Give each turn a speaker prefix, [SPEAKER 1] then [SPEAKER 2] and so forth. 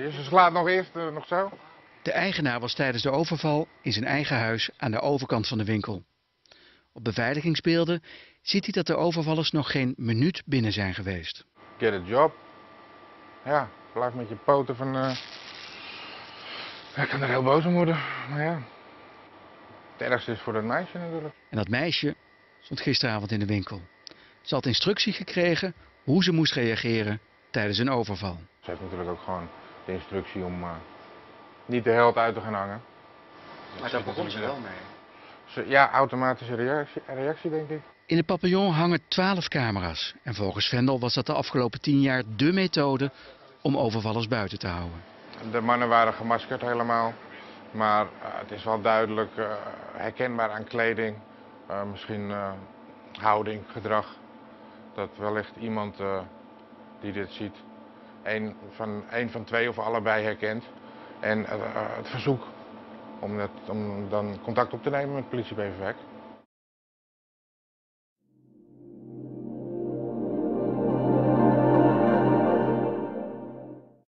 [SPEAKER 1] Ze slaat nog eerst, nog zo.
[SPEAKER 2] De eigenaar was tijdens de overval in zijn eigen huis aan de overkant van de winkel. Op beveiligingsbeelden ziet hij dat de overvallers nog geen minuut binnen zijn geweest.
[SPEAKER 1] Get a job. Ja, blijf met je poten van... Ik kan er heel boos om worden, maar ja. Het ergste is voor dat meisje natuurlijk.
[SPEAKER 2] En dat meisje stond gisteravond in de winkel. Ze had instructie gekregen hoe ze moest reageren tijdens een overval.
[SPEAKER 1] Ze heeft natuurlijk ook gewoon de instructie om niet de held uit te gaan hangen.
[SPEAKER 3] Maar daar begon ze wel mee.
[SPEAKER 1] Ja, automatische reactie denk ik.
[SPEAKER 2] In het paviljoen hangen 12 camera's. En volgens Vendel was dat de afgelopen 10 jaar dé methode om overvallers buiten te houden.
[SPEAKER 1] De mannen waren gemaskerd helemaal. Maar het is wel duidelijk herkenbaar aan kleding. Misschien houding, gedrag. Dat wellicht iemand die dit ziet, een van twee of allebei herkent. En het verzoek om dan contact op te nemen met politie Beverwijk.